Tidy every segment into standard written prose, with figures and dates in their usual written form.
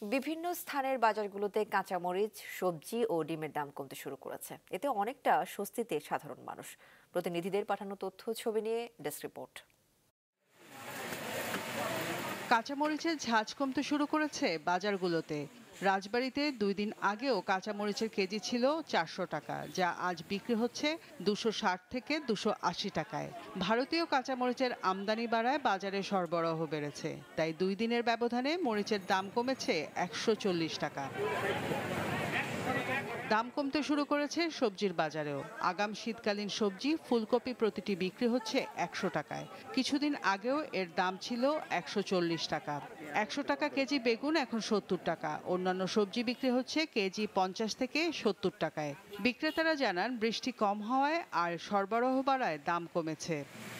বিভিন্ন স্থানের বাজারগুলোতে কাঁচামরিচ, সবজি ও ডিমের দাম কমতে শুরু করেছে। এতে অনেকটা স্বস্তিতে সাধারণ মানুষ। প্রতিনিধিদের পাঠানো তথ্য ছবি নিয়ে ডেস্ক রিপোর্ট। কাঁচামরিচের ঝাঁজ কমতে শুরু করেছে বাজারগুলোতে। রাজবাড়ীতে 2 দিন আগেও কাঁচামরিচের কেজি ছিল 400 টাকা, যা আজ বিক্রি হচ্ছে 260 থেকে 280 টাকায়। ভারতীয় কাঁচামরিচের আমদানি বাড়ায় বাজারে সরবরাহ বেড়েছে, তাই 2 দিনের ব্যবধানে মরিচের দাম কমেছে 140 টাকা। দাম কমতে শুরু করেছে সবজির বাজারেও। আগাম শীতকালীন সবজি ফুলকপি প্রতিটি বিক্রি হচ্ছে 100 টাকায়। কিছুদিন আগেও এর দাম ছিল 140 টাকা। 100 টাকা কেজি বেগুন এখন 70 টাকা। অন্যান্য সবজি বিক্রি হচ্ছে কেজি 50 থেকে 70 টাকায়। বিক্রেতারা জানান, বৃষ্টি কম হওয়ায় আর সরবরাহ বাড়ায় দাম কমেছে।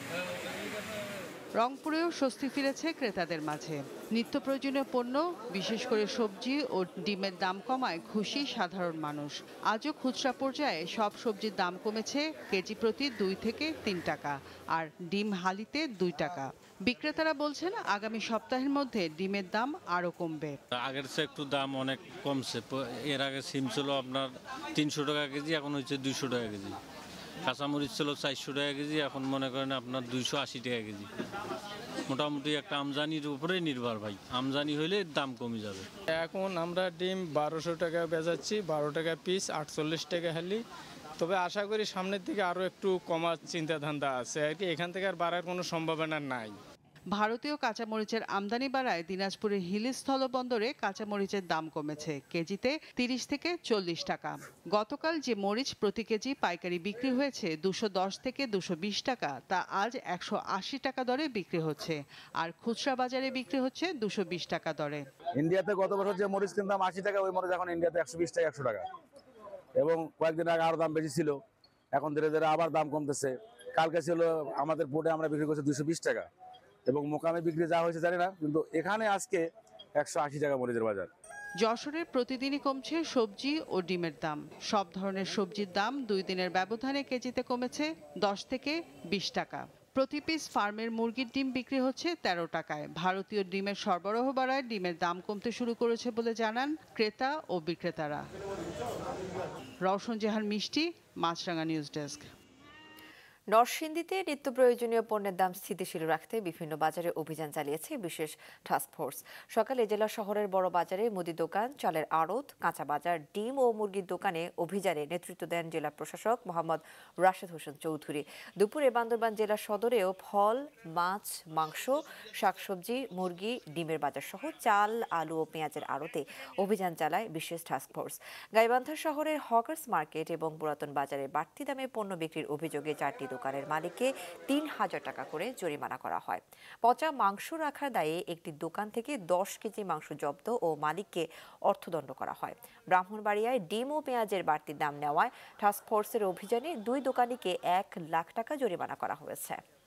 রংপুরেও স্বস্তি ফিরেছে ক্রেতাদের মাঝে। নিত্য প্রয়োজনীয় পণ্য, বিশেষ করে সবজি ও ডিমের দাম কমায় খুশি সাধারণ মানুষ। আজও খুচরা পর্যায়ে সব সবজির দাম কমেছে কেজি প্রতি 2 থেকে 3 টাকা, আর ডিম হালিতে 2 টাকা। বিক্রেতারা বলছেন, আগামী সপ্তাহের মধ্যে ডিমের দাম আরও কমবে। আগের চেয়ে একটু দাম অনেক কমছে। এর আগে সিম ছিল আপনার 300 টাকা কেজি, এখন হচ্ছে 200 টাকা কেজি। কাঁচামরিচ ছিল 400 টাকা কেজি, এখন মনে করেন আপনার 280 টাকা কেজি। মোটামুটি একটা আমদানির উপরে নির্ভর ভাই, আমদানি হইলে দাম কমে যাবে। এখন আমরা ডিম 1200 টাকা বেচাচ্ছি, 12 টাকা পিস, 48 টাকা হালি। তবে আশা করি সামনের দিকে আরও একটু কমার চিন্তাধারা আছে আর কি, এখান থেকে আর বাড়ার কোনো সম্ভাবনা নাই। ভারতীয় কাঁচামরিচের আমদানি বাড়ায় দিনাজপুরের হিলি স্থলবন্দরে কাঁচামরিচের দাম কমেছে কেজিতে 30 থেকে 40 টাকা। গতকাল যে মরিচ প্রতি কেজি পাইকারি বিক্রি হয়েছে 210 থেকে 220 টাকা, তা আজ 180 টাকা দরে বিক্রি হচ্ছে, আর খুচরা বাজারে বিক্রি হচ্ছে 220 টাকা দরে। ইন্ডিয়াতে গত বছর যে মরিচ কিনতাম 80 টাকা, ওই মরিচ এখন ইন্ডিয়াতে 120 টাকা, 100 টাকা। এবং কয়েকদিন আগে আরো দাম বেশি ছিল, এখন ধীরে ধীরে আবার দাম কমতেছে। কালকে ছিল আমাদের পোর্টে আমরা বিক্রি করছি 220 টাকা, এবং মোকামে বিক্রি যা হয়েছে জানি না, কিন্তু এখানে আজকে 180 টাকা মরিচের বাজার। যশোরে প্রতিদিনই কমছে সবজি ও ডিমের দাম। সব ধরনের সবজির দাম 2 দিনের ব্যবধানে কেজিতে কমেছে 10 থেকে 20 টাকা। প্রতি পিস ফার্মের মুরগির ডিম বিক্রি হচ্ছে 13 টাকায়। ভারতীয় ডিমের সরবরাহ বাড়ায় ডিমের দাম কমতে শুরু করেছে বলে জানান ক্রেতা ও বিক্রেতারা। রওশন জাহান মিষ্টি, মাছরাঙা নিউজ ডেস্ক। নরসিংদীতে নিত্য প্রয়োজনীয় পণ্যের দাম স্থিতিশীল রাখতে বিভিন্ন বাজারে অভিযান চালিয়েছে বিশেষ টাস্কফোর্স। সকালে জেলা শহরের বড় বাজারে মুদি দোকান, চালের আড়ত, কাঁচা বাজার, ডিম ও মুরগির দোকানে অভিযানে নেতৃত্ব দেন জেলা প্রশাসক মোহাম্মদ রাশেদ হোসেন চৌধুরী। দুপুরে বান্দরবান জেলা সদরেও ফল, মাছ, মাংস, শাকসবজি, মুরগি, ডিমের বাজার সহ চাল, আলু ও পেঁয়াজের আড়তে অভিযান চালায় বিশেষ টাস্কফোর্স। গাইবান্ধা শহরের হকার্স মার্কেট এবং পুরাতন বাজারে বাড়তি দামে পণ্য বিক্রির অভিযোগে 4টি দোকানের মালিককে 3000 টাকা করে জরিমানা করা হয়। পচা মাংস রাখার দায়ে একটি দোকান থেকে 10 কেজি মাংস জব্দ ও মালিককে অর্থদণ্ড করা হয়। ব্রাহ্মণবাড়িয়ায় ডিম ও পেঁয়াজের বাড়তি দাম নেওয়ায় টাস্কফোর্সের অভিযানে 2 দোকানিকে 1 লাখ টাকা জরিমানা করা হয়েছে।